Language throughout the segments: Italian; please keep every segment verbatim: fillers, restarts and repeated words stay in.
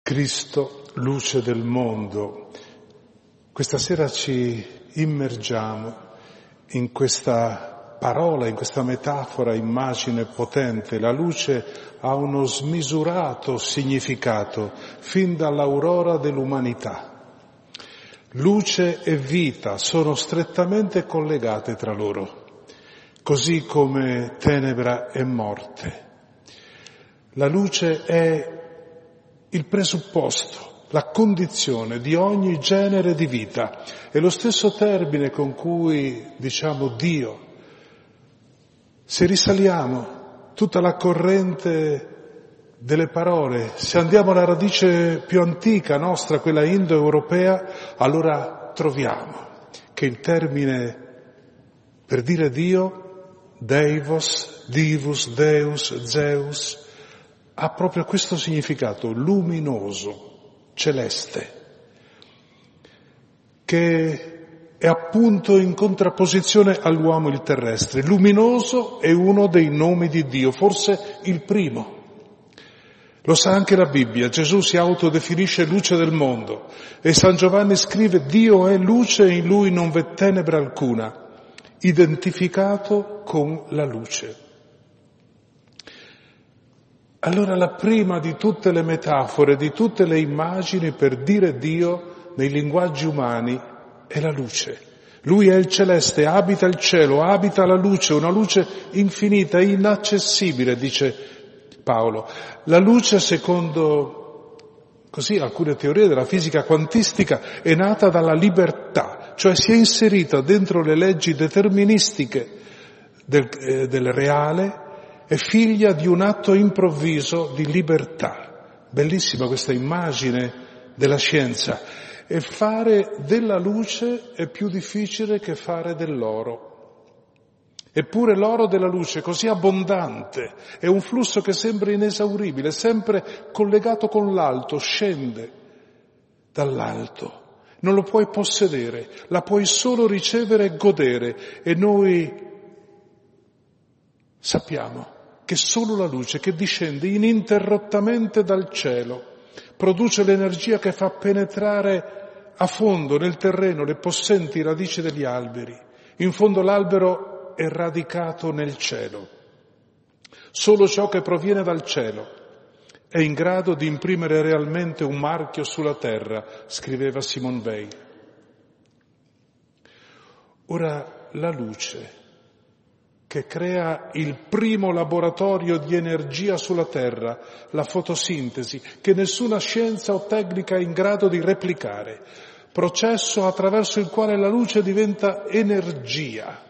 Cristo, luce del mondo. Questa sera ci immergiamo in questa parola, in questa metafora, immagine potente. La luce ha uno smisurato significato fin dall'aurora dell'umanità. Luce e vita sono strettamente collegate tra loro, così come tenebra e morte. La luce è il presupposto, la condizione di ogni genere di vita. È lo stesso termine con cui diciamo Dio. Se risaliamo tutta la corrente delle parole, se andiamo alla radice più antica nostra, quella indoeuropea, allora troviamo che il termine per dire Dio, Deivos, Divus, Deus, Zeus, ha proprio questo significato luminoso, celeste, che è appunto in contrapposizione all'uomo il terrestre. Luminoso è uno dei nomi di Dio, forse il primo. Lo sa anche la Bibbia, Gesù si autodefinisce luce del mondo e San Giovanni scrive: Dio è luce e in lui non v'è tenebra alcuna, identificato con la luce. Allora la prima di tutte le metafore, di tutte le immagini per dire Dio nei linguaggi umani è la luce. Lui è il celeste, abita il cielo, abita la luce, una luce infinita, inaccessibile, dice Paolo. La luce, secondo così alcune teorie della fisica quantistica, è nata dalla libertà, cioè si è inserita dentro le leggi deterministiche del, eh, del reale. È figlia di un atto improvviso di libertà. Bellissima questa immagine della scienza. E fare della luce è più difficile che fare dell'oro. Eppure l'oro della luce è così abbondante, è un flusso che sembra inesauribile, sempre collegato con l'alto, scende dall'alto. Non lo puoi possedere, la puoi solo ricevere e godere. E noi sappiamo che solo la luce che discende ininterrottamente dal cielo produce l'energia che fa penetrare a fondo nel terreno le possenti radici degli alberi. In fondo l'albero è radicato nel cielo. Solo ciò che proviene dal cielo è in grado di imprimere realmente un marchio sulla terra, scriveva Simone Weil. Ora la luce, che crea il primo laboratorio di energia sulla Terra, la fotosintesi, che nessuna scienza o tecnica è in grado di replicare, processo attraverso il quale la luce diventa energia,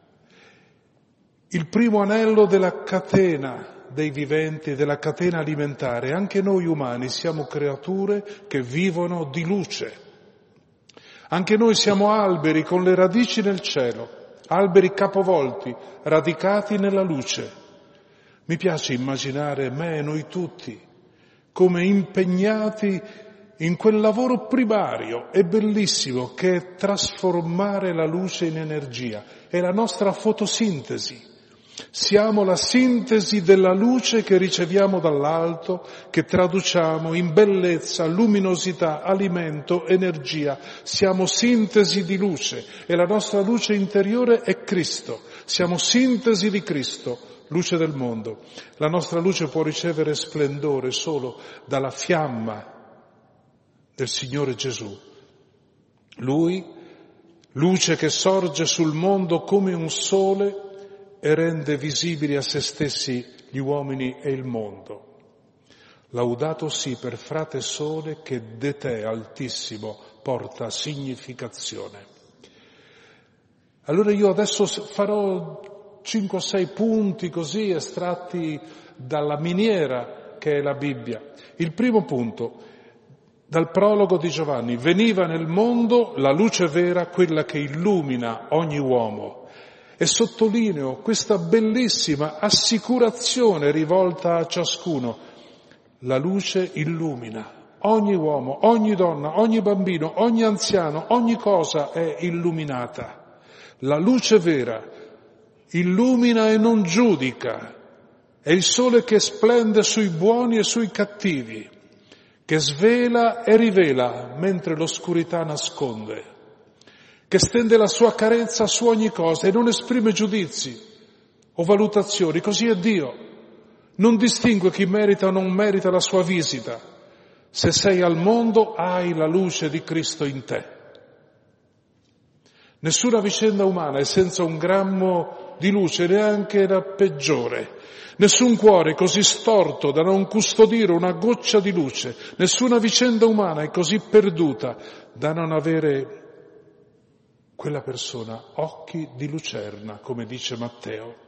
il primo anello della catena dei viventi, della catena alimentare. Anche noi umani siamo creature che vivono di luce. Anche noi siamo alberi con le radici nel cielo, alberi capovolti, radicati nella luce. Mi piace immaginare me e noi tutti come impegnati in quel lavoro primario e bellissimo che è trasformare la luce in energia. È la nostra fotosintesi. Siamo la sintesi della luce che riceviamo dall'alto, che traduciamo in bellezza, luminosità, alimento, energia. Siamo sintesi di luce e la nostra luce interiore è Cristo. Siamo sintesi di Cristo, luce del mondo. La nostra luce può ricevere splendore solo dalla fiamma del Signore Gesù. Lui, luce che sorge sul mondo come un sole, e rende visibili a se stessi gli uomini e il mondo. Laudato sì per frate sole che de te, Altissimo, porta significazione. Allora io adesso farò cinque o sei punti così estratti dalla miniera che è la Bibbia. Il primo punto, dal prologo di Giovanni: veniva nel mondo la luce vera, quella che illumina ogni uomo. E sottolineo questa bellissima assicurazione rivolta a ciascuno. La luce illumina ogni uomo, ogni donna, ogni bambino, ogni anziano, ogni cosa è illuminata. La luce vera illumina e non giudica. È il sole che splende sui buoni e sui cattivi, che svela e rivela mentre l'oscurità nasconde, che stende la sua carezza su ogni cosa e non esprime giudizi o valutazioni. Così è Dio. Non distingue chi merita o non merita la sua visita. Se sei al mondo, hai la luce di Cristo in te. Nessuna vicenda umana è senza un grammo di luce, neanche la peggiore. Nessun cuore è così storto da non custodire una goccia di luce. Nessuna vicenda umana è così perduta da non avere quella persona occhi di lucerna, come dice Matteo.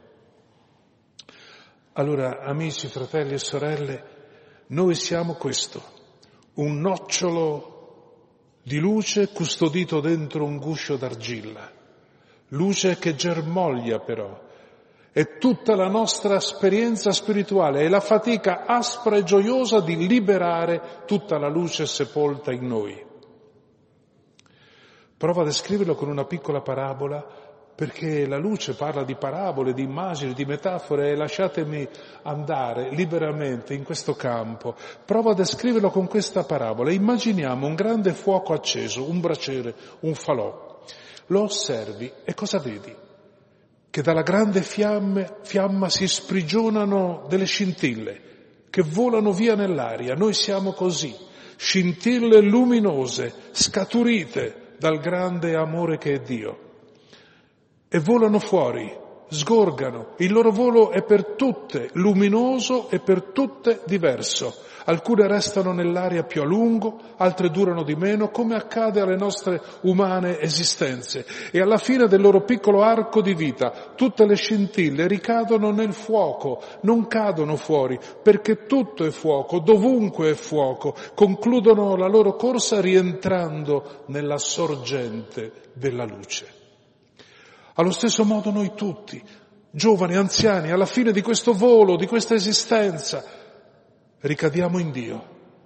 Allora, amici, fratelli e sorelle, noi siamo questo, un nocciolo di luce custodito dentro un guscio d'argilla, luce che germoglia però. È tutta la nostra esperienza spirituale, è la fatica aspra e gioiosa di liberare tutta la luce sepolta in noi. Provo a descriverlo con una piccola parabola, perché la luce parla di parabole, di immagini, di metafore, e lasciatemi andare liberamente in questo campo. Provo a descriverlo con questa parabola. Immaginiamo un grande fuoco acceso, un braciere, un falò. Lo osservi e cosa vedi? Che dalla grande fiamme, fiamma si sprigionano delle scintille che volano via nell'aria. Noi siamo così, scintille luminose, scaturite dal grande amore che è Dio. E volano fuori, sgorgano. Il loro volo è per tutte luminoso e per tutte diverso. Alcune restano nell'aria più a lungo, altre durano di meno, come accade alle nostre umane esistenze. E alla fine del loro piccolo arco di vita, tutte le scintille ricadono nel fuoco, non cadono fuori, perché tutto è fuoco, dovunque è fuoco. Concludono la loro corsa rientrando nella sorgente della luce. Allo stesso modo noi tutti, giovani, anziani, alla fine di questo volo, di questa esistenza, ricadiamo in Dio.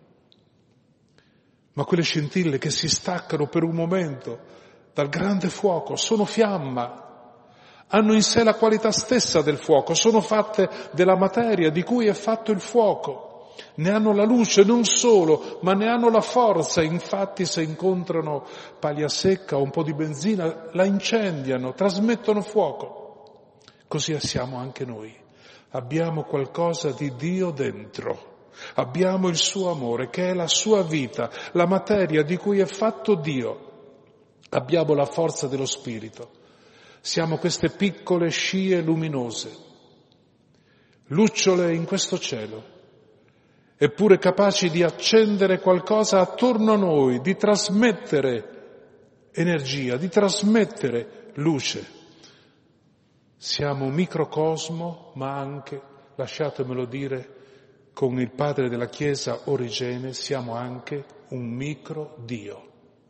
Ma quelle scintille che si staccano per un momento dal grande fuoco sono fiamma, hanno in sé la qualità stessa del fuoco, sono fatte della materia di cui è fatto il fuoco. Ne hanno la luce non solo, ma ne hanno la forza. Infatti se incontrano paglia secca o un po' di benzina, la incendiano, trasmettono fuoco. Così siamo anche noi. Abbiamo qualcosa di Dio dentro. Abbiamo il suo amore, che è la sua vita, la materia di cui è fatto Dio. Abbiamo la forza dello Spirito. Siamo queste piccole scie luminose, lucciole in questo cielo, eppure capaci di accendere qualcosa attorno a noi, di trasmettere energia, di trasmettere luce. Siamo un microcosmo, ma anche, lasciatemelo dire, con il padre della Chiesa Origene, siamo anche un micro Dio.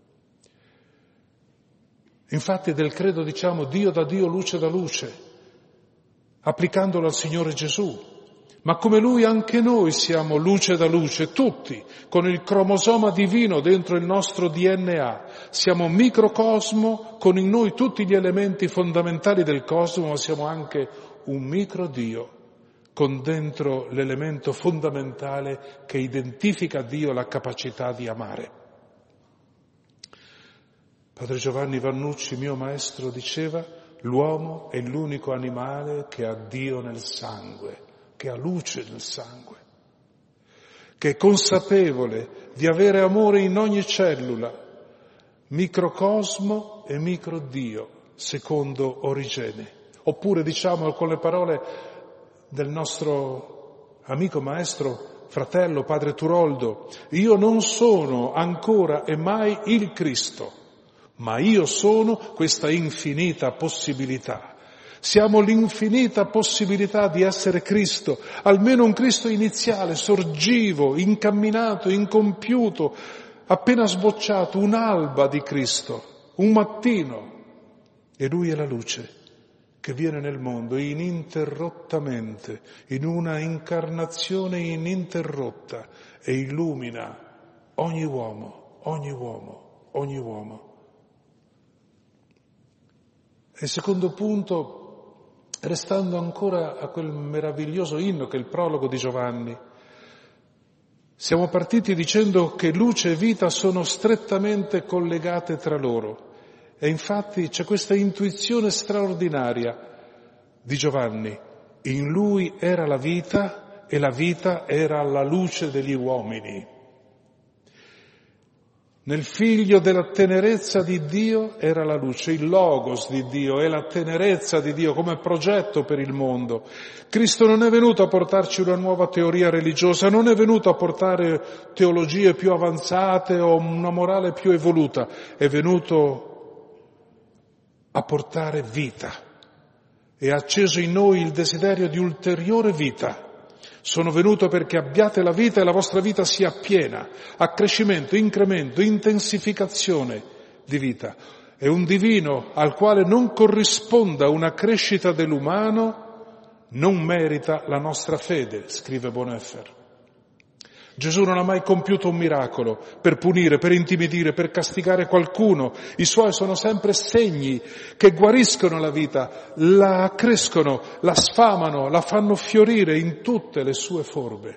Infatti del credo diciamo Dio da Dio, luce da luce, applicandolo al Signore Gesù. Ma come Lui anche noi siamo luce da luce, tutti, con il cromosoma divino dentro il nostro D N A. Siamo un microcosmo con in noi tutti gli elementi fondamentali del cosmo, ma siamo anche un micro Dio, con dentro l'elemento fondamentale che identifica a Dio, la capacità di amare. Padre Giovanni Vannucci, mio maestro, diceva: l'uomo è l'unico animale che ha Dio nel sangue, che ha luce nel sangue, che è consapevole di avere amore in ogni cellula, microcosmo e microdio, secondo Origene. Oppure diciamo con le parole del nostro amico maestro, fratello, padre Turoldo: io non sono ancora e mai il Cristo, ma io sono questa infinita possibilità. Siamo l'infinita possibilità di essere Cristo, almeno un Cristo iniziale, sorgivo, incamminato, incompiuto, appena sbocciato, un'alba di Cristo, un mattino. E Lui è la luce che viene nel mondo ininterrottamente, in una incarnazione ininterrotta, e illumina ogni uomo, ogni uomo, ogni uomo. E il secondo punto, restando ancora a quel meraviglioso inno che è il prologo di Giovanni, Siamo partiti dicendo che luce e vita sono strettamente collegate tra loro e infatti c'è questa intuizione straordinaria di Giovanni. In lui era la vita e la vita era la luce degli uomini. Nel figlio della tenerezza di Dio era la luce, il logos di Dio è la tenerezza di Dio come progetto per il mondo. Cristo non è venuto a portarci una nuova teoria religiosa, non è venuto a portare teologie più avanzate o una morale più evoluta, è venuto a portare vita e ha acceso in noi il desiderio di ulteriore vita. Sono venuto perché abbiate la vita e la vostra vita sia piena, accrescimento, incremento, intensificazione di vita. È un divino al quale non corrisponda una crescita dell'umano, non merita la nostra fede, scrive Bonhoeffer. Gesù non ha mai compiuto un miracolo per punire, per intimidire, per castigare qualcuno. I suoi sono sempre segni che guariscono la vita, la accrescono, la sfamano, la fanno fiorire in tutte le sue forme.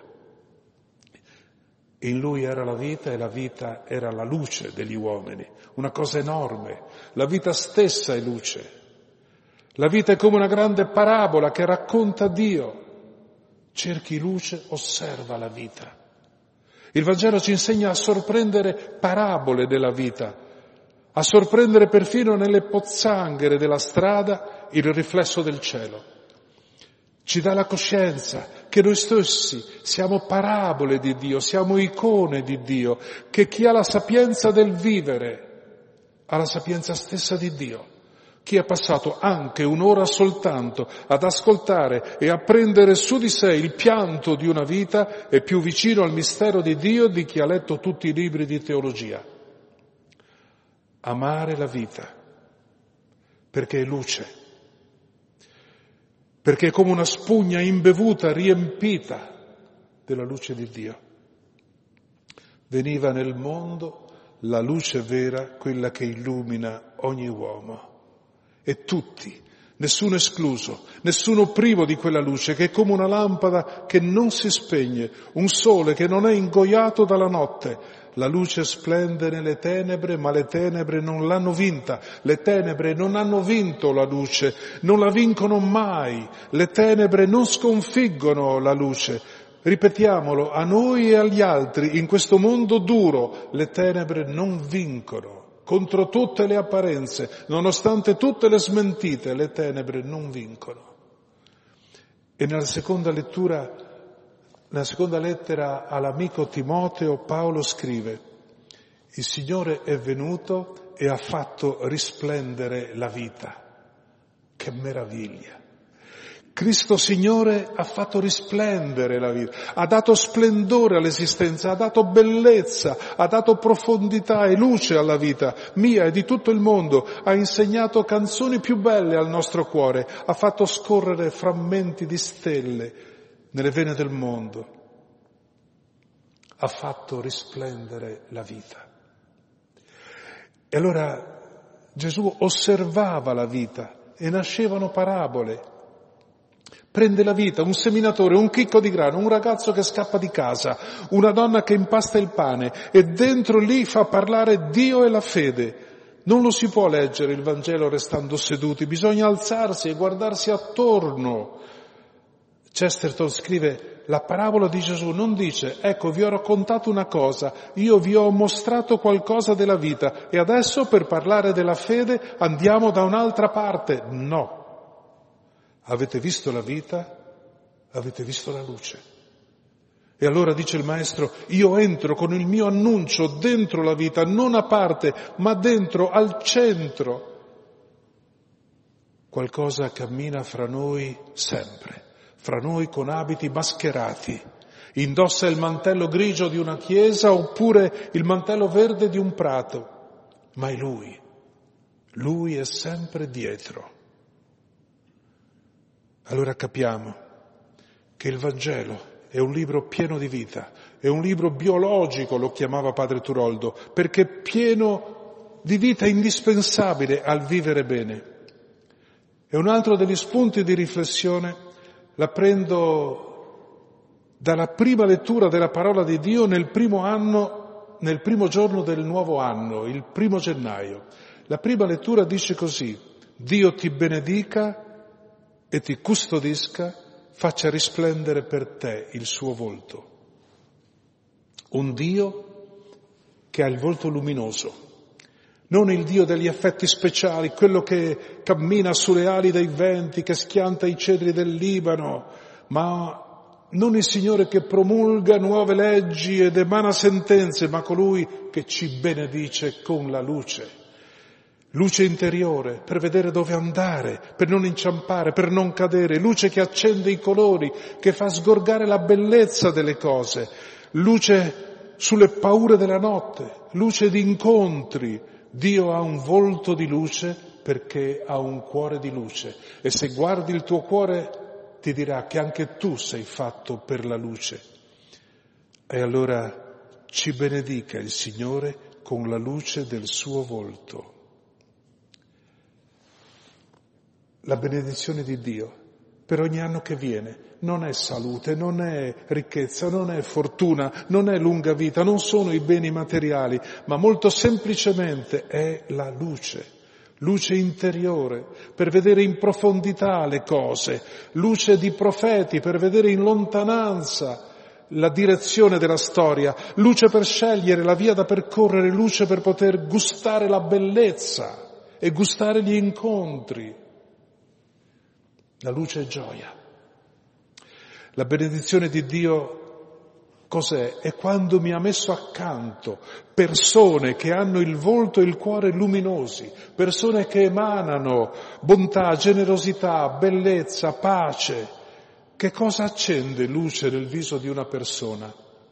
In lui era la vita e la vita era la luce degli uomini, una cosa enorme. La vita stessa è luce. La vita è come una grande parabola che racconta Dio. Cerchi luce, osserva la vita. Il Vangelo ci insegna a sorprendere parabole della vita, a sorprendere perfino nelle pozzanghere della strada il riflesso del cielo. Ci dà la coscienza che noi stessi siamo parabole di Dio, siamo icone di Dio, che chi ha la sapienza del vivere ha la sapienza stessa di Dio. Chi ha passato anche un'ora soltanto ad ascoltare e a prendere su di sé il pianto di una vita è più vicino al mistero di Dio di chi ha letto tutti i libri di teologia. Amare la vita, perché è luce, perché è come una spugna imbevuta, riempita della luce di Dio. Veniva nel mondo la luce vera, quella che illumina ogni uomo. E tutti, nessuno escluso, nessuno privo di quella luce che è come una lampada che non si spegne, un sole che non è ingoiato dalla notte. La luce splende nelle tenebre, ma le tenebre non l'hanno vinta. Le tenebre non hanno vinto la luce, non la vincono mai. Le tenebre non sconfiggono la luce. Ripetiamolo, a noi e agli altri, in questo mondo duro, le tenebre non vincono. Contro tutte le apparenze, nonostante tutte le smentite, le tenebre non vincono. E nella seconda lettura, nella seconda lettera all'amico Timoteo, Paolo scrive: il Signore è venuto e ha fatto risplendere la vita. Che meraviglia! Cristo Signore ha fatto risplendere la vita, ha dato splendore all'esistenza, ha dato bellezza, ha dato profondità e luce alla vita mia e di tutto il mondo, ha insegnato canzoni più belle al nostro cuore, ha fatto scorrere frammenti di stelle nelle vene del mondo, ha fatto risplendere la vita. E allora Gesù osservava la vita e nascevano parabole. Prende la vita, un seminatore, un chicco di grano, un ragazzo che scappa di casa, una donna che impasta il pane e dentro lì fa parlare Dio e la fede. Non lo si può leggere il Vangelo restando seduti, bisogna alzarsi e guardarsi attorno. Chesterton scrive: la parabola di Gesù non dice: ecco, vi ho raccontato una cosa, io vi ho mostrato qualcosa della vita e adesso per parlare della fede andiamo da un'altra parte. No. Avete visto la vita? Avete visto la luce. E allora dice il Maestro: io entro con il mio annuncio dentro la vita, non a parte, ma dentro, al centro. Qualcosa cammina fra noi sempre, fra noi con abiti mascherati. Indossa il mantello grigio di una chiesa oppure il mantello verde di un prato. Ma è Lui. Lui è sempre dietro. Allora capiamo che il Vangelo è un libro pieno di vita, è un libro biologico, lo chiamava padre Turoldo, perché è pieno di vita indispensabile al vivere bene. E un altro degli spunti di riflessione la prendo dalla prima lettura della parola di Dio nel primo anno, nel primo giorno del nuovo anno, il primo gennaio. La prima lettura dice così: Dio ti benedica e ti custodisca, faccia risplendere per te il suo volto. Un Dio che ha il volto luminoso, non il Dio degli effetti speciali, quello che cammina sulle ali dei venti, che schianta i cedri del Libano, ma non il Signore che promulga nuove leggi ed emana sentenze, ma colui che ci benedice con la luce. Luce interiore per vedere dove andare, per non inciampare, per non cadere, luce che accende i colori, che fa sgorgare la bellezza delle cose, luce sulle paure della notte, luce di incontri. Dio ha un volto di luce perché ha un cuore di luce, e se guardi il tuo cuore ti dirà che anche tu sei fatto per la luce. E allora ci benedica il Signore con la luce del suo volto. La benedizione di Dio per ogni anno che viene non è salute, non è ricchezza, non è fortuna, non è lunga vita, non sono i beni materiali, ma molto semplicemente è la luce, luce interiore per vedere in profondità le cose, luce di profeti per vedere in lontananza la direzione della storia, luce per scegliere la via da percorrere, luce per poter gustare la bellezza e gustare gli incontri. La luce è gioia. La benedizione di Dio cos'è? È quando mi ha messo accanto persone che hanno il volto e il cuore luminosi, persone che emanano bontà, generosità, bellezza, pace. Che cosa accende luce nel viso di una persona?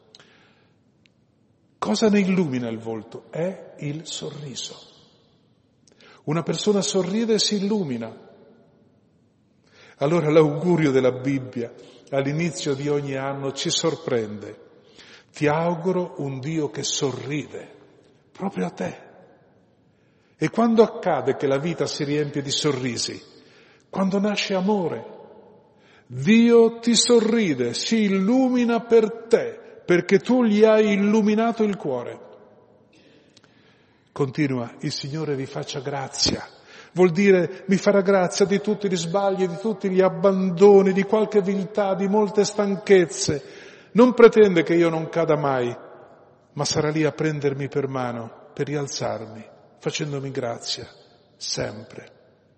Cosa ne illumina il volto? È il sorriso. Una persona sorride e si illumina. Allora l'augurio della Bibbia all'inizio di ogni anno ci sorprende. Ti auguro un Dio che sorride proprio a te. E quando accade che la vita si riempie di sorrisi? Quando nasce amore. Dio ti sorride, si illumina per te, perché tu gli hai illuminato il cuore. Continua, il Signore vi faccia grazia. Vuol dire mi farà grazia di tutti gli sbagli, di tutti gli abbandoni, di qualche viltà, di molte stanchezze. Non pretende che io non cada mai, ma sarà lì a prendermi per mano, per rialzarmi, facendomi grazia, sempre.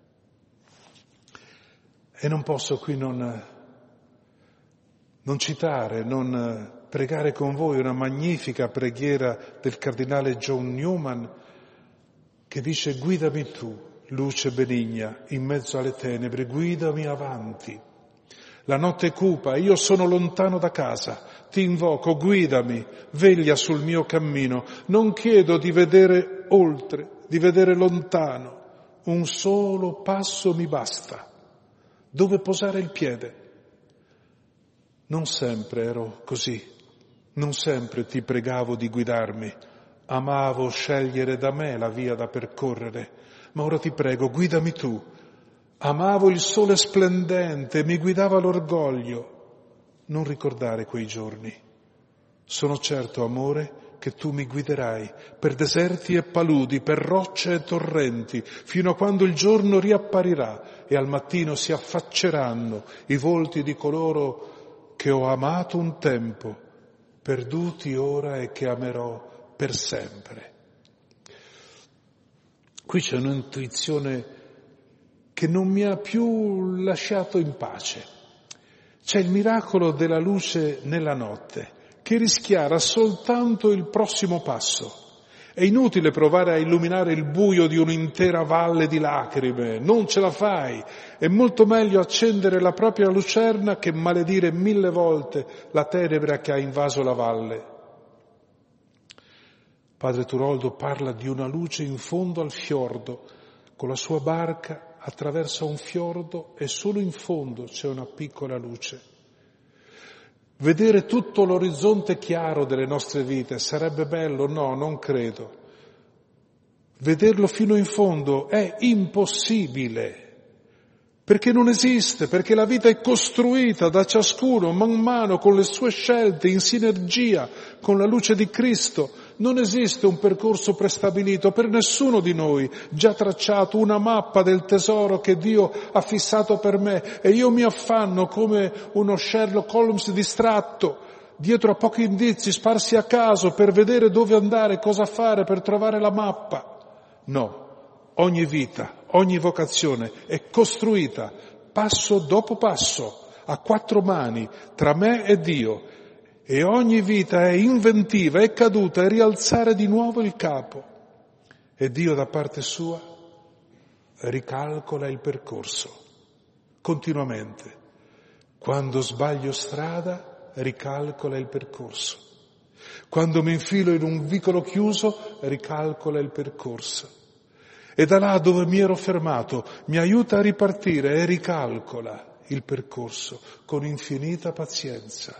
E non posso qui non, non citare, non pregare con voi una magnifica preghiera del cardinale John Newman, che dice: guidami tu, luce benigna, in mezzo alle tenebre, guidami avanti. La notte è cupa, io sono lontano da casa, ti invoco, guidami, veglia sul mio cammino, non chiedo di vedere oltre, di vedere lontano, un solo passo mi basta, dove posare il piede. Non sempre ero così, non sempre ti pregavo di guidarmi, amavo scegliere da me la via da percorrere, ma ora ti prego, guidami tu. Amavo il sole splendente, mi guidava l'orgoglio. Non ricordare quei giorni. Sono certo, amore, che tu mi guiderai per deserti e paludi, per rocce e torrenti, fino a quando il giorno riapparirà e al mattino si affacceranno i volti di coloro che ho amato un tempo, perduti ora e che amerò per sempre. Qui c'è un'intuizione che non mi ha più lasciato in pace. C'è il miracolo della luce nella notte, che rischiara soltanto il prossimo passo. È inutile provare a illuminare il buio di un'intera valle di lacrime, non ce la fai. È molto meglio accendere la propria lucerna che maledire mille volte la tenebra che ha invaso la valle. Padre Turoldo parla di una luce in fondo al fiordo, con la sua barca attraversa un fiordo e solo in fondo c'è una piccola luce. Vedere tutto l'orizzonte chiaro delle nostre vite sarebbe bello? No, non credo. Vederlo fino in fondo è impossibile. perché non esiste, perché la vita è costruita da ciascuno man mano con le sue scelte, in sinergia con la luce di Cristo. Non esiste un percorso prestabilito per nessuno di noi, già tracciato, una mappa del tesoro che Dio ha fissato per me, e io mi affanno come uno Sherlock Holmes distratto, dietro a pochi indizi sparsi a caso per vedere dove andare, cosa fare, per trovare la mappa. No. Ogni vita, ogni vocazione è costruita passo dopo passo, a quattro mani, tra me e Dio, e ogni vita è inventiva, è caduta, è rialzare di nuovo il capo. E Dio da parte sua ricalcola il percorso, continuamente. Quando sbaglio strada, ricalcola il percorso. Quando mi infilo in un vicolo chiuso, ricalcola il percorso. E da là dove mi ero fermato mi aiuta a ripartire e ricalcola il percorso con infinita pazienza.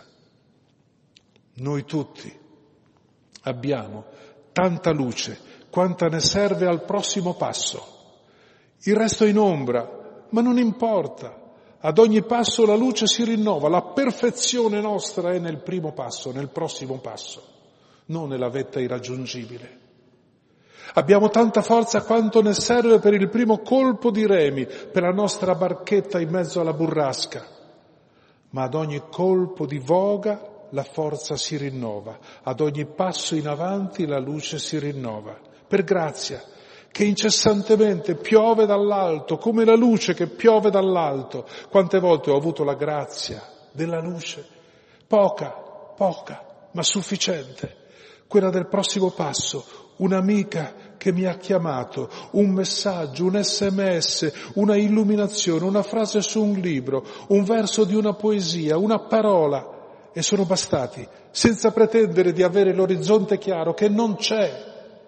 Noi tutti abbiamo tanta luce quanta ne serve al prossimo passo. Il resto è in ombra, ma non importa. Ad ogni passo la luce si rinnova, la perfezione nostra è nel primo passo, nel prossimo passo, non nella vetta irraggiungibile. Abbiamo tanta forza quanto ne serve per il primo colpo di remi, per la nostra barchetta in mezzo alla burrasca. Ma ad ogni colpo di voga la forza si rinnova, ad ogni passo in avanti la luce si rinnova. Per grazia, che incessantemente piove dall'alto, come la luce che piove dall'alto. Quante volte ho avuto la grazia della luce? Poca, poca, ma sufficiente. Quella del prossimo passo. Un'amica che mi ha chiamato, un messaggio, un sms, una illuminazione, una frase su un libro, un verso di una poesia, una parola, e sono bastati, senza pretendere di avere l'orizzonte chiaro, che non c'è,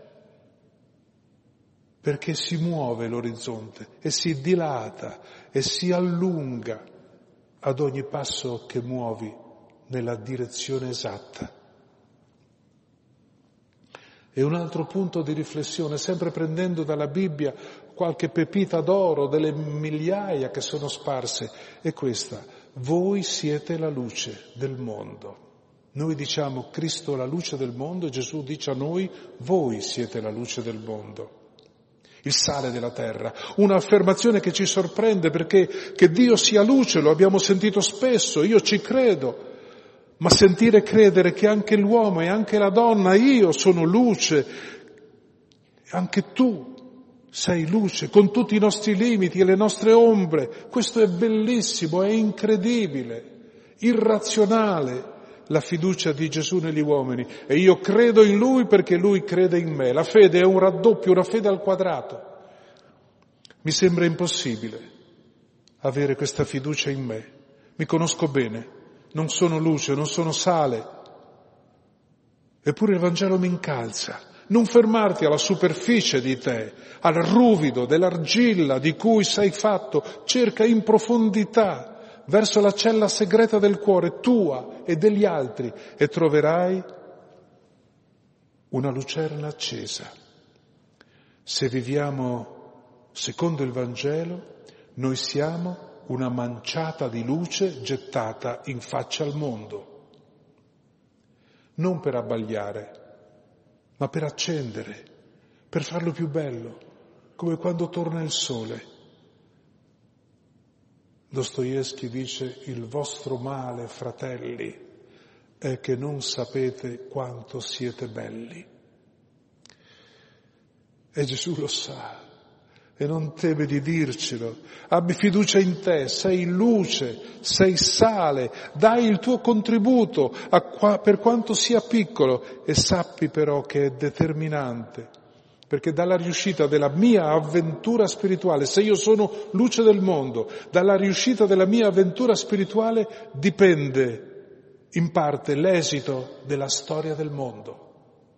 perché si muove l'orizzonte e si dilata e si allunga ad ogni passo che muovi nella direzione esatta. E un altro punto di riflessione, sempre prendendo dalla Bibbia qualche pepita d'oro delle migliaia che sono sparse, è questa: voi siete la luce del mondo. Noi diciamo Cristo è la luce del mondo, e Gesù dice a noi: voi siete la luce del mondo, il sale della terra. Un'affermazione che ci sorprende, perché che Dio sia luce lo abbiamo sentito spesso, io ci credo. Ma sentire e credere che anche l'uomo e anche la donna, io sono luce, anche tu sei luce, con tutti i nostri limiti e le nostre ombre, questo è bellissimo, è incredibile, irrazionale la fiducia di Gesù negli uomini. E io credo in Lui perché Lui crede in me. La fede è un raddoppio, una fede al quadrato. Mi sembra impossibile avere questa fiducia in me. Mi conosco bene. Non sono luce, non sono sale. Eppure il Vangelo mi incalza. Non fermarti alla superficie di te, al ruvido dell'argilla di cui sei fatto. Cerca in profondità, verso la cella segreta del cuore, tua e degli altri, e troverai una lucerna accesa. Se viviamo secondo il Vangelo, noi siamo una manciata di luce gettata in faccia al mondo, non per abbagliare, ma per accendere, per farlo più bello, come quando torna il sole. Dostoevskij dice: il vostro male, fratelli, è che non sapete quanto siete belli. E Gesù lo sa. E non teme di dircelo. Abbi fiducia in te, sei luce, sei sale, dai il tuo contributo a qua, per quanto sia piccolo, e sappi però che è determinante, perché dalla riuscita della mia avventura spirituale, se io sono luce del mondo, dalla riuscita della mia avventura spirituale dipende in parte l'esito della storia del mondo.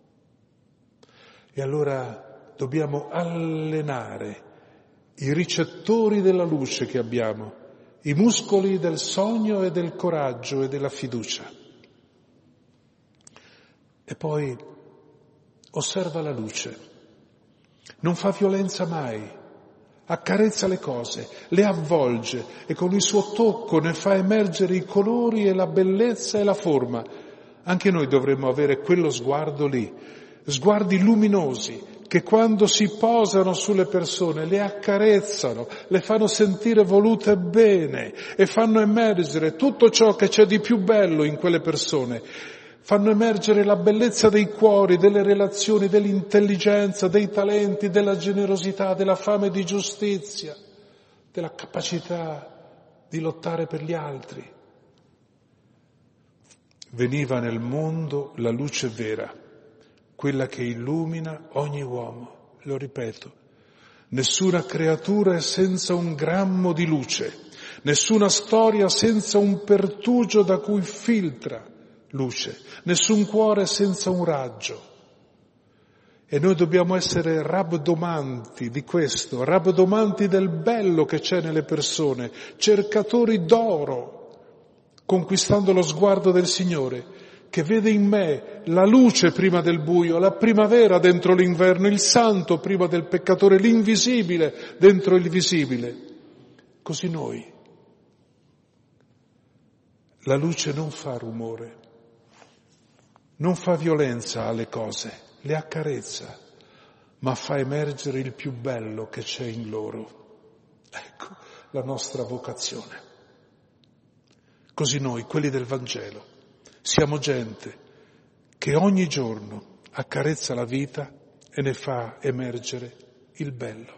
E allora dobbiamo allenare i ricettori della luce che abbiamo, i muscoli del sogno e del coraggio e della fiducia. E poi osserva la luce, non fa violenza mai, accarezza le cose, le avvolge e con il suo tocco ne fa emergere i colori e la bellezza e la forma. Anche noi dovremmo avere quello sguardo lì, sguardi luminosi che quando si posano sulle persone le accarezzano, le fanno sentire volute bene e fanno emergere tutto ciò che c'è di più bello in quelle persone. Fanno emergere la bellezza dei cuori, delle relazioni, dell'intelligenza, dei talenti, della generosità, della fame di giustizia, della capacità di lottare per gli altri. Veniva nel mondo la luce vera, quella che illumina ogni uomo. Lo ripeto, nessuna creatura è senza un grammo di luce, nessuna storia senza un pertugio da cui filtra luce, nessun cuore senza un raggio. E noi dobbiamo essere rabdomanti di questo, rabdomanti del bello che c'è nelle persone, cercatori d'oro, conquistando lo sguardo del Signore, che vede in me la luce prima del buio, la primavera dentro l'inverno, il santo prima del peccatore, l'invisibile dentro il visibile. Così noi. La luce non fa rumore, non fa violenza alle cose, le accarezza, ma fa emergere il più bello che c'è in loro. Ecco la nostra vocazione. Così noi, quelli del Vangelo, siamo gente che ogni giorno accarezza la vita e ne fa emergere il bello.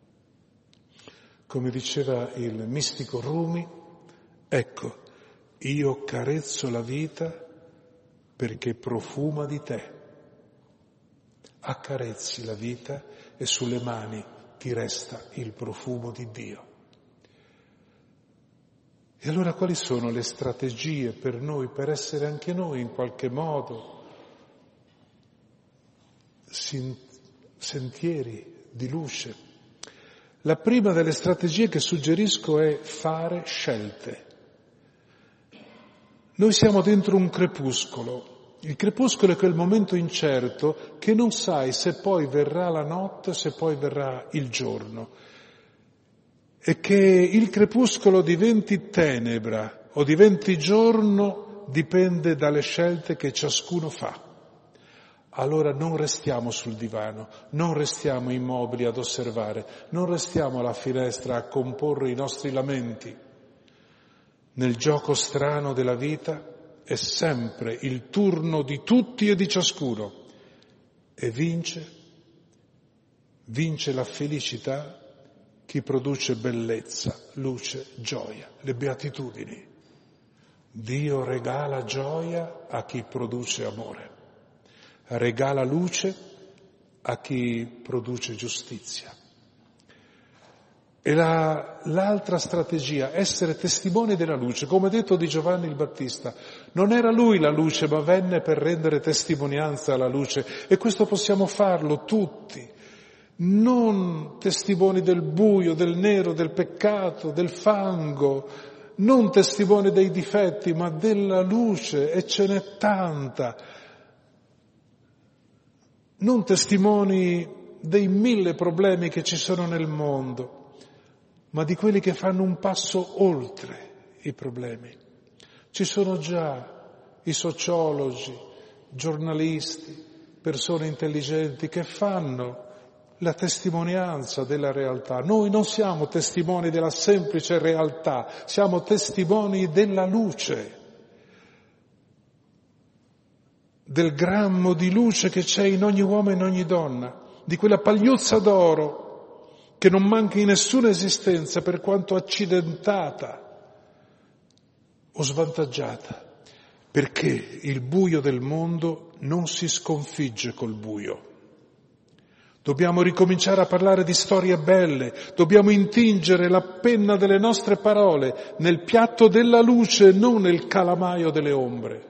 Come diceva il mistico Rumi, ecco, io carezzo la vita perché profuma di te. Accarezzi la vita e sulle mani ti resta il profumo di Dio. E allora quali sono le strategie per noi, per essere anche noi in qualche modo sentieri di luce? La prima delle strategie che suggerisco è fare scelte. Noi siamo dentro un crepuscolo. Il crepuscolo è quel momento incerto che non sai se poi verrà la notte, se poi verrà il giorno. E che il crepuscolo diventi tenebra o diventi giorno dipende dalle scelte che ciascuno fa. Allora non restiamo sul divano, non restiamo immobili ad osservare, non restiamo alla finestra a comporre i nostri lamenti. Nel gioco strano della vita è sempre il turno di tutti e di ciascuno e vince, vince la felicità chi produce bellezza, luce, gioia, le beatitudini. Dio regala gioia a chi produce amore, regala luce a chi produce giustizia. E la, l'altra strategia, essere testimoni della luce, come detto di Giovanni il Battista, non era lui la luce, ma venne per rendere testimonianza alla luce, e questo possiamo farlo tutti. Non testimoni del buio, del nero, del peccato, del fango, non testimoni dei difetti, ma della luce, e ce n'è tanta. Non testimoni dei mille problemi che ci sono nel mondo, ma di quelli che fanno un passo oltre i problemi. Ci sono già i sociologi, giornalisti, persone intelligenti che fanno la testimonianza della realtà. Noi non siamo testimoni della semplice realtà, siamo testimoni della luce, del grammo di luce che c'è in ogni uomo e in ogni donna, di quella pagliuzza d'oro che non manca in nessuna esistenza per quanto accidentata o svantaggiata, perché il buio del mondo non si sconfigge col buio. Dobbiamo ricominciare a parlare di storie belle, dobbiamo intingere la penna delle nostre parole nel piatto della luce, non nel calamaio delle ombre.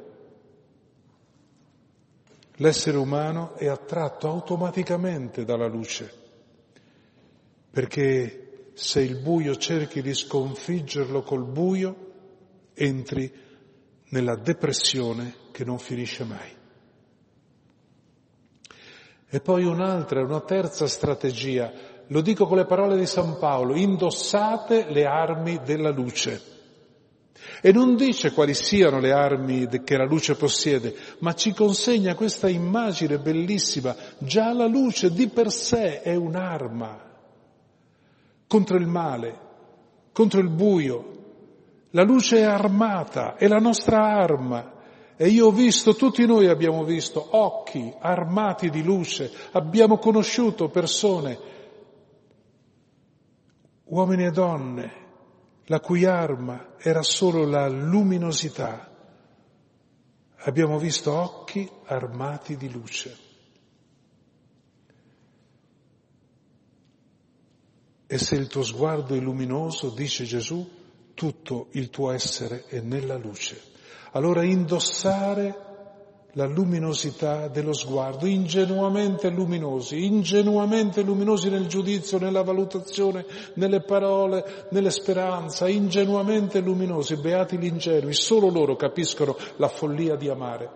L'essere umano è attratto automaticamente dalla luce, perché se il buio cerchi di sconfiggerlo col buio, entri nella depressione che non finisce mai. E poi un'altra, una terza strategia, Lo dico con le parole di San Paolo, indossate le armi della luce. E non dice quali siano le armi che la luce possiede, ma ci consegna questa immagine bellissima. Già la luce di per sé è un'arma contro il male, contro il buio. La luce è armata, è la nostra arma. E io ho visto, tutti noi abbiamo visto, occhi armati di luce, abbiamo conosciuto persone, uomini e donne, la cui arma era solo la luminosità. Abbiamo visto occhi armati di luce. E se il tuo sguardo è luminoso, dice Gesù, tutto il tuo essere è nella luce. Allora indossare la luminosità dello sguardo, ingenuamente luminosi, ingenuamente luminosi nel giudizio, nella valutazione, nelle parole, nelle speranze, ingenuamente luminosi, beati gli ingenui, solo loro capiscono la follia di amare.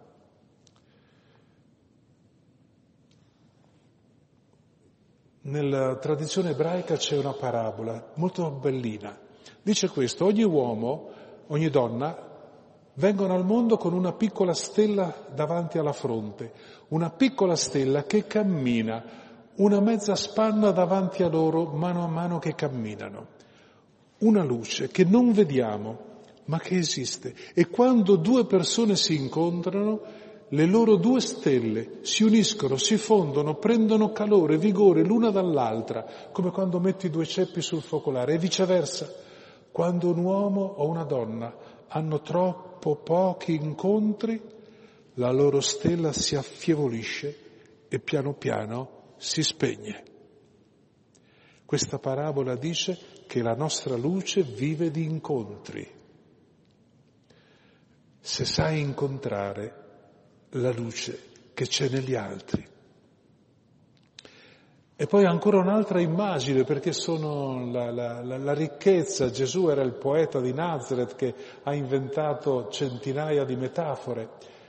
Nella tradizione ebraica c'è una parabola molto bellina. Dice questo: ogni uomo, ogni donna vengono al mondo con una piccola stella davanti alla fronte, una piccola stella che cammina, una mezza spanna davanti a loro mano a mano che camminano. Una luce che non vediamo, ma che esiste. E quando due persone si incontrano, le loro due stelle si uniscono, si fondono, prendono calore, vigore l'una dall'altra, come quando metti due ceppi sul focolare, e viceversa. Quando un uomo o una donna hanno troppo pochi incontri, la loro stella si affievolisce e piano piano si spegne. Questa parabola dice che la nostra luce vive di incontri. Se sai incontrare la luce che c'è negli altri. E poi ancora un'altra immagine, perché sono la, la, la, la ricchezza. Gesù era il poeta di Nazareth che ha inventato centinaia di metafore.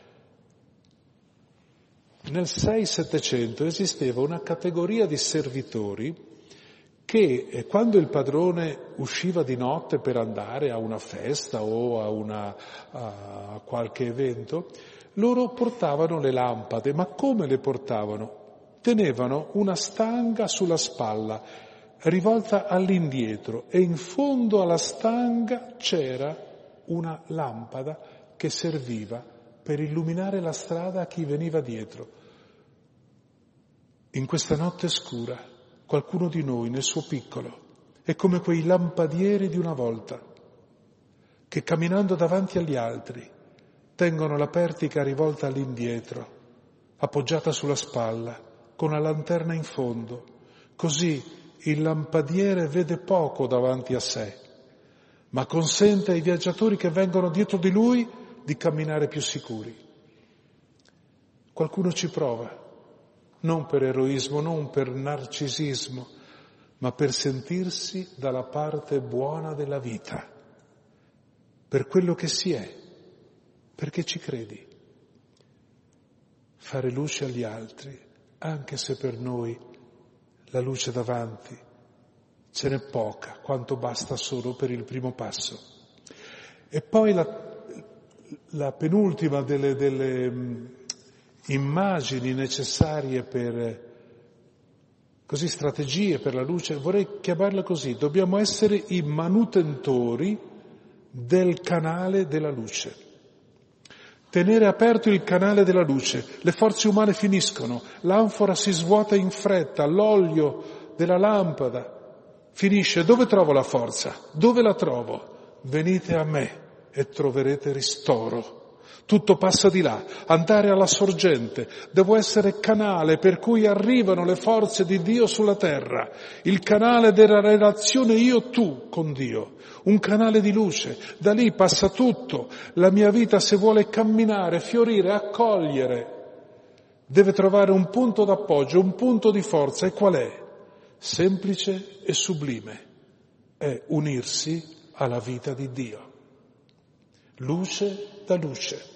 Nel sei settecento esisteva una categoria di servitori che quando il padrone usciva di notte per andare a una festa o a, una, a qualche evento, loro portavano le lampade. Ma come le portavano? Tenevano una stanga sulla spalla, rivolta all'indietro, e in fondo alla stanga c'era una lampada che serviva per illuminare la strada a chi veniva dietro. In questa notte scura, qualcuno di noi, nel suo piccolo, è come quei lampadieri di una volta, che camminando davanti agli altri tengono la pertica rivolta all'indietro, appoggiata sulla spalla, con la lanterna in fondo. Così il lampadiere vede poco davanti a sé, ma consente ai viaggiatori che vengono dietro di lui di camminare più sicuri. Qualcuno ci prova, non per eroismo, non per narcisismo, ma per sentirsi dalla parte buona della vita, per quello che si è, perché ci credi. Fare luce agli altri, anche se per noi la luce davanti ce n'è poca, quanto basta solo per il primo passo. E poi la, la penultima delle, delle immagini necessarie per, così, strategie per la luce, vorrei chiamarla così: dobbiamo essere i manutentori del canale della luce. Tenere aperto il canale della luce. Le forze umane finiscono, l'anfora si svuota in fretta, l'olio della lampada finisce. Dove trovo la forza? Dove la trovo? Venite a me e troverete ristoro. Tutto passa di là, andare alla sorgente. Devo essere canale per cui arrivano le forze di Dio sulla terra, il canale della relazione io-tu con Dio. Un canale di luce, da lì passa tutto. La mia vita, se vuole camminare, fiorire, accogliere, deve trovare un punto d'appoggio, un punto di forza. E qual è? Semplice e sublime. È unirsi alla vita di Dio. Luce da luce.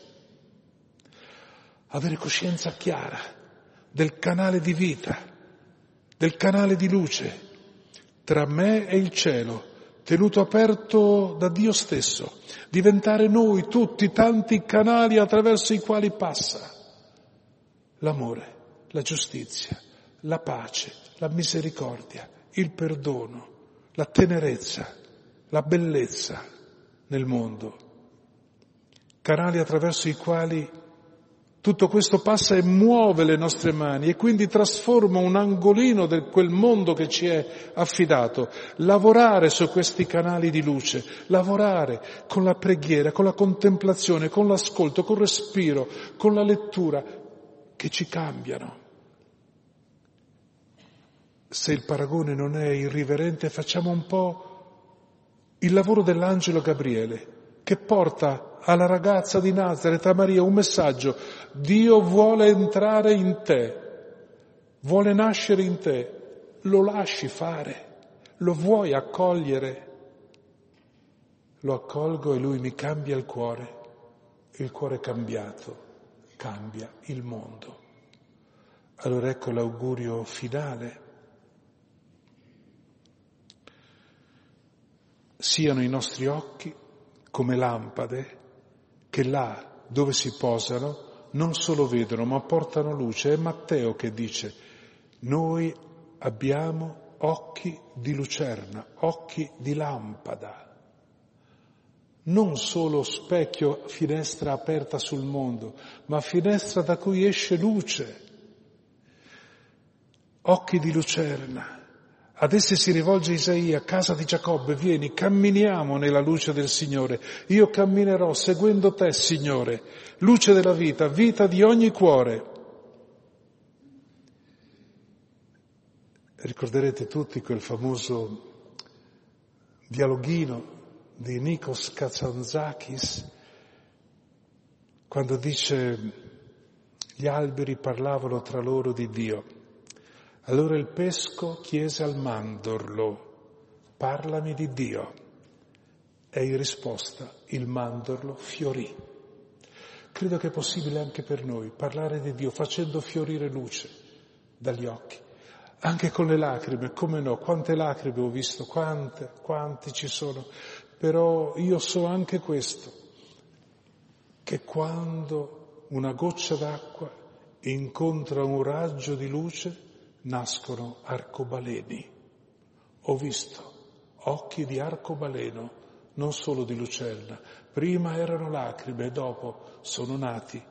Avere coscienza chiara del canale di vita del canale di luce tra me e il cielo, tenuto aperto da Dio stesso, diventare noi tutti tanti canali attraverso i quali passa l'amore, la giustizia, la pace, la misericordia, il perdono, la tenerezza, la bellezza nel mondo. Canali attraverso i quali tutto questo passa e muove le nostre mani e quindi trasforma un angolino di quel mondo che ci è affidato. Lavorare su questi canali di luce, lavorare con la preghiera, con la contemplazione, con l'ascolto, con il respiro, con la lettura, che ci cambiano. Se il paragone non è irriverente, facciamo un po' il lavoro dell'angelo Gabriele, che porta alla ragazza di Nazaret, a Maria, un messaggio: Dio vuole entrare in te, vuole nascere in te, lo lasci fare, lo vuoi accogliere? Lo accolgo e lui mi cambia il cuore, il cuore cambiato cambia il mondo. Allora ecco l'augurio finale. Siano i nostri occhi come lampade che là dove si posano non solo vedono ma portano luce. È Matteo che dice: noi abbiamo occhi di lucerna, occhi di lampada, non solo specchio, finestra aperta sul mondo, ma finestra da cui esce luce. Occhi di lucerna. Ad essi si rivolge Isaia: casa di Giacobbe, vieni, camminiamo nella luce del Signore. Io camminerò seguendo te, Signore, luce della vita, vita di ogni cuore. Ricorderete tutti quel famoso dialoghino di Nikos Kazantzakis, quando dice: gli alberi parlavano tra loro di Dio. Allora il pesco chiese al mandorlo: parlami di Dio. E in risposta il mandorlo fiorì. Credo che è possibile anche per noi parlare di Dio facendo fiorire luce dagli occhi, anche con le lacrime. Come no, quante lacrime ho visto, quante, quanti ci sono. Però io so anche questo, che quando una goccia d'acqua incontra un raggio di luce nascono arcobaleni. Ho visto occhi di arcobaleno, non solo di lucerna. Prima erano lacrime e dopo sono nati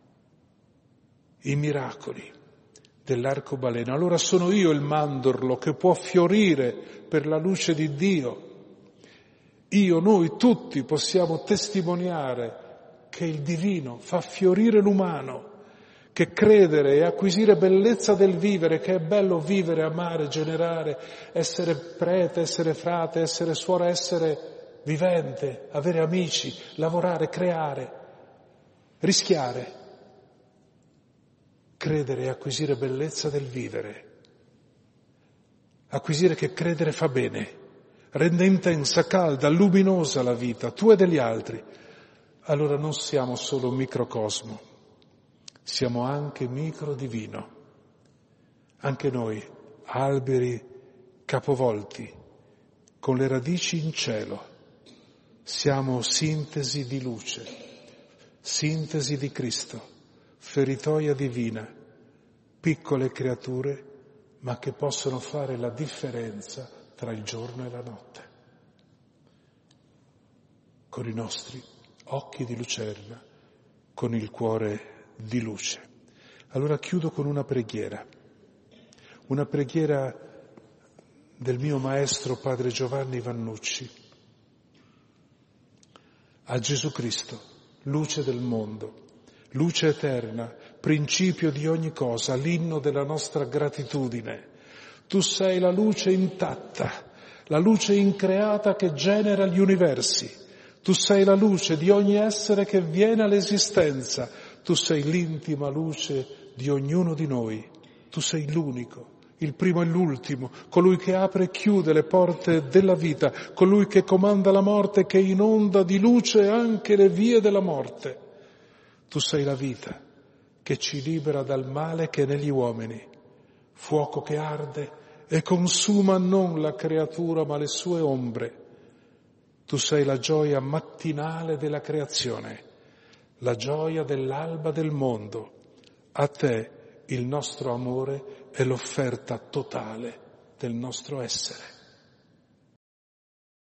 i miracoli dell'arcobaleno. Allora sono io il mandorlo che può fiorire per la luce di Dio. Io, noi tutti possiamo testimoniare che il divino fa fiorire l'umano, che credere e acquisire bellezza del vivere, che è bello vivere, amare, generare, essere prete, essere frate, essere suora, essere vivente, avere amici, lavorare, creare, rischiare. Credere e acquisire bellezza del vivere. Acquisire che credere fa bene, rende intensa, calda, luminosa la vita, tua e degli altri. Allora non siamo solo un microcosmo, siamo anche micro divino. Anche noi, alberi capovolti, con le radici in cielo, siamo sintesi di luce, sintesi di Cristo, feritoia divina, piccole creature, ma che possono fare la differenza tra il giorno e la notte. Con i nostri occhi di lucerna, con il cuore di luce. Allora chiudo con una preghiera, una preghiera del mio maestro padre Giovanni Vannucci. A Gesù Cristo, luce del mondo, luce eterna, principio di ogni cosa, l'inno della nostra gratitudine. Tu sei la luce intatta, la luce increata che genera gli universi. Tu sei la luce di ogni essere che viene all'esistenza. Tu sei l'intima luce di ognuno di noi. Tu sei l'unico, il primo e l'ultimo, colui che apre e chiude le porte della vita, colui che comanda la morte, che inonda di luce anche le vie della morte. Tu sei la vita che ci libera dal male che è negli uomini. fuoco che arde e consuma non la creatura ma le sue ombre. Tu sei la gioia mattinale della creazione, la gioia dell'alba del mondo. A te il nostro amore è l'offerta totale del nostro essere.